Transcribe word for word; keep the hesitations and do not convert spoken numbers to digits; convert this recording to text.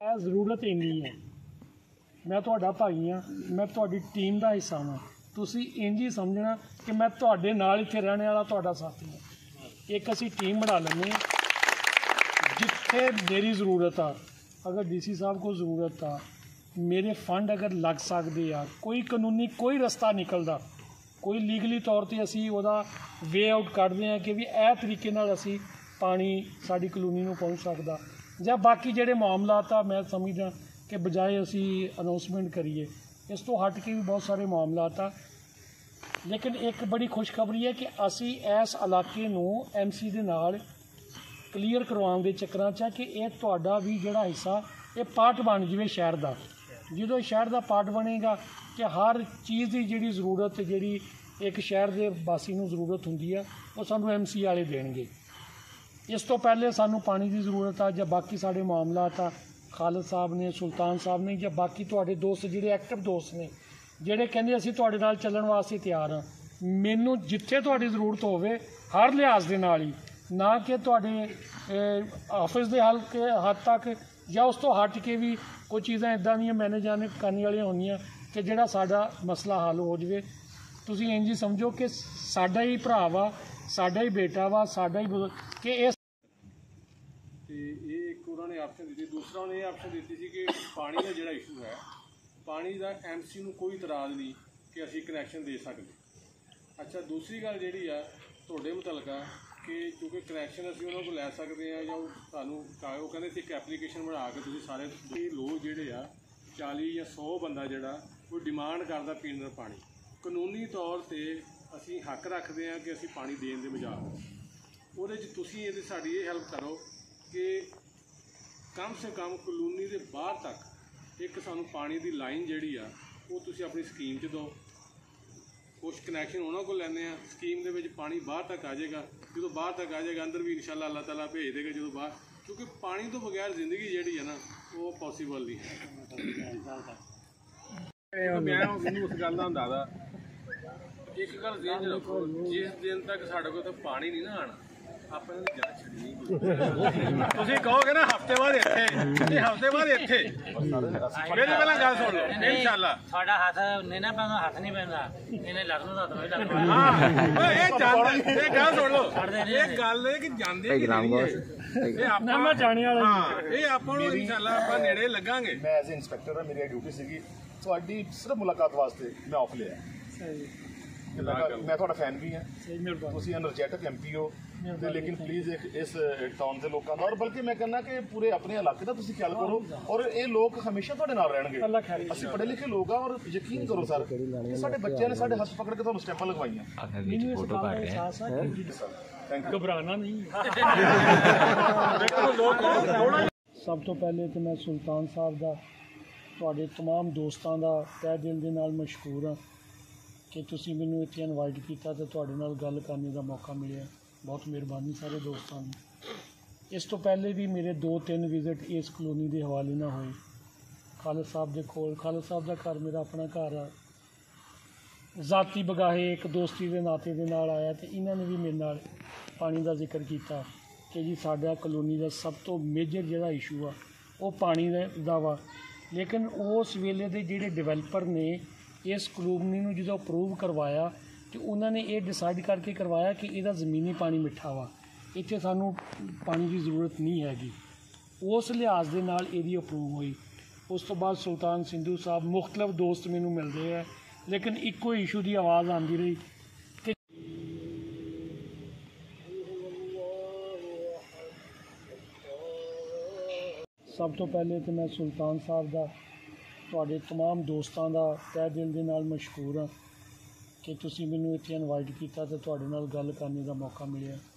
ਜ਼ਰੂਰਤ ਇੰਨੀ ਹੈ। मैं ਤੁਹਾਡਾ ਭਾਈ ਹਾਂ, मैं ਤੁਹਾਡੀ ਟੀਮ ਦਾ ਹਿੱਸਾ ਹਾਂ। ਤੁਸੀਂ ਇੰਝ ਹੀ ਸਮਝਣਾ कि मैं ਤੁਹਾਡੇ ਨਾਲ ਇੱਥੇ ਰਹਿਣ ਵਾਲਾ ਤੁਹਾਡਾ ਸਾਥੀ ਹਾਂ। एक ਅਸੀਂ ਟੀਮ ਬਣਾ ਲੈਂਦੇ ਹਾਂ। जिथे मेरी ज़रूरत आ, अगर डी सी साहब को ज़रूरत आ, मेरे फंड अगर लग सकते आ, कोई कानूनी कोई रस्ता निकलता, कोई लीगली तौर पर असी उहदा वे आउट कढ़ते हैं कि भी यह तरीके नाल असी पानी साड़ी कलोनी नूं पहुँच सकदा, जां बाकी जिहड़े मामलात आ मैं समझदा कि बजाए असी अनाउंसमेंट करिए, इस तो हट के भी बहुत सारे मामलात आ। लेकिन एक बड़ी खुशखबरी है कि असी इस इलाके नूं एम सी दे नाल क्लीयर करवाने के चक्कर च कि यह तुहाडा भी जिहड़ा हिस्सा ये पार्ट बन जाए शहर का। जो शहर का पार्ट बनेगा कि हर चीज़ की जिहड़ी जरूरत जिहड़ी एक शहर के वासी नूं जरूरत हुंदी है वो सानूं एम सी वाले देणगे। इस तो पहले सानूं पानी की जरूरत आ जां बाकी साडे मामलात आ, खालिद साहब ने सुल्तान साहब ने जां बाकी तुहाडे दोस्त जिहड़े एक्टिव दोस्त ने जिहड़े कहंदे असीं तुहाडे नाल चलण वास्ते तैयार हाँ। मैनूं जिथे तुहाडी जरूरत होवे हर लिहाज दे नाल ही, ना कि तुहाडे ऑफिस के हल के हद तक या उस तो हट के भी कोई चीज़ां इदां दियां मैनेज करने वाली होंदियां कि जिहड़ा साडा मसला हल हो जाए। तुसीं इंज ही समझो कि साडा ही भरा वा, साडा ही बेटा वा, साडा ही कि इस एक उन्होंने ऑप्शन दी, दूसरा उन्होंने ये ऑप्शन दी थी कि पानी का जिहड़ा इशू है, पानी का एम सी नूं कोई इतराज़ नहीं कि असीं कनैक्शन दे सकते। अच्छा, दूसरी गल जिहड़ी आ तुहाडे मुतलका कि क्योंकि कनैक्शन असीं उन्हां कोल लै सकते हैं या सानूं वो कहंदे सी एक एप्लीकेशन बना के तुसीं सारे लोग जिहड़े आ चाली या सौ बंदा जिहड़ा वो डिमांड करदा पीण दा पानी, कानूनी तौर पर असीं हक रखते हैं कि असीं पानी देण दे मजाक उहदे च तुसीं इहदी साडी ये हैल्प करो कि कम से कम कलोनी दे बाहर तक एक सानूं पानी दी लाइन जिहड़ी आ वो तुसीं अपनी स्कीम च दो। कुछ कनैक्शन उन्होंने को लैने स्कीम के विच पानी बाहर तक आ जाएगा, जो बाहर तक आ जाएगा अंदर भी इंशाल्लाह अल्लाह ताला भेज देगा जो बाहर, क्योंकि पानी तो बगैर जिंदगी जी है ना वो पॉसीबल नहीं है। मैं उस गल का अंदाजा एक गल ज़हन च रखो, जिस दिन तक साढ़े को पानी नहीं ना आना ਆਪਾਂ ਇਹਦੀ ਜਾਂਚ ਛੱਡਣੀ। ਤੁਸੀਂ ਕਹੋਗੇ ਨਾ ਹਫਤੇ ਬਾਅਦ ਇੱਥੇ ਤੇ ਹਫਤੇ ਬਾਅਦ ਇੱਥੇ ਮੇਰੇ ਪਹਿਲਾਂ ਗੱਲ ਸੁਣ ਲਓ ਇਨਸ਼ਾਅੱਲਾ। ਸਾਡਾ ਹੱਥ ਨਹੀਂ ਨਾ ਪੈਂਦਾ, ਹੱਥ ਨਹੀਂ ਪੈਂਦਾ ਇਹਨੇ ਲੱਗ ਨੂੰ ਹੱਥ ਨਹੀਂ ਲੱਗਦਾ। ਹਾਂ ਇਹ ਜਾਂਦੇ ਇਹ ਗੱਲ ਸੁਣ ਲਓ, ਇਹ ਗੱਲ ਹੈ ਕਿ ਜਾਂਦੇ ਕਿ ਨਹੀਂ ਇਹ ਆਪਾਂ ਮੈਂ ਜਾਣੇ ਵਾਲਾ ਹਾਂ ਇਹ ਆਪਾਂ ਨੂੰ ਇਨਸ਼ਾਅੱਲਾ ਆਪਾਂ ਨੇੜੇ ਲੱਗਾਂਗੇ। ਮੈਂ ਐਜ਼ ਇੰਸਪੈਕਟਰ ਹਾਂ, ਮੇਰੀ ਡਿਊਟੀ ਸੀਗੀ ਤੁਹਾਡੀ ਸਿਰਫ ਮੁਲਾਕਾਤ ਵਾਸਤੇ ਮੈਂ ਆਫ ਲਿਆ। ਸਹੀ मैं थोड़ा फैन भी हाँ, तुसीं एनर्जेटिक एम पी हो, लेकिन प्लीज़ एक इस टाउन के लोगों का और बल्कि मैं कहना कि पूरे अपने इलाके का तुसीं ख्याल करो और ये लोग हमेशा तुहाडे नाल रहणगे। असीं पढ़े लिखे लोग आ और यकीन करो सर कि साडे बच्चों ने साडे हत्थ पकड़ के तुहानूं स्टैंपां लगवाइयां। घबराना नहीं। सब तो पहले तो मैं सुल्तान साहब का तुहाडे तमाम दोस्तों का तह दिल दे नाल मशहूर हाँ कि तुसीं मैनूं इत्थे इनवाइट किया तो तुहाडे नाल गल करने का मौका मिले, बहुत मेहरबानी सारे दोस्तों ने। इस तो पहले भी मेरे दो तीन विजिट इस कलोनी के हवाले ना होए। खालिद साहब के कोल, खालिद साहब का घर मेरा अपना घर आ, जाती बगाहे एक दोस्ती के नाते के नाल आया तो इन्होंने भी मेरे नाल पानी का जिक्र किया कि जी साडा कलोनी का सब तो मेजर जिहड़ा इशू आ वो पानी दा वा। लेकिन उस वेले दे जिहड़े डिवेलपर ने इस कलोनी नूं जो अप्रूव करवाया तो उन्होंने ये डिसाइड करके करवाया कि इसका ज़मीनी पानी मिठा वा, इत्थे सानूं पानी की जरूरत नहीं हैगी। उस लिहाज के नाल इहदी अप्रूव हुई। उस तो बाद सुल्तान सिंधु साहब मुख्तलिफ दोस्त मैनूं मिलते हैं, लेकिन इको इशू की आवाज़ आती रही कि सब तो पहले तो मैं सुल्तान साहब का तुहाडे तमाम दोस्तों का तह दिल दे नाल मशहूर हाँ कि तुसीं मैनूं इत्थे इनवाइट किया तो तुहाडे नाल गल करने का मौका मिले।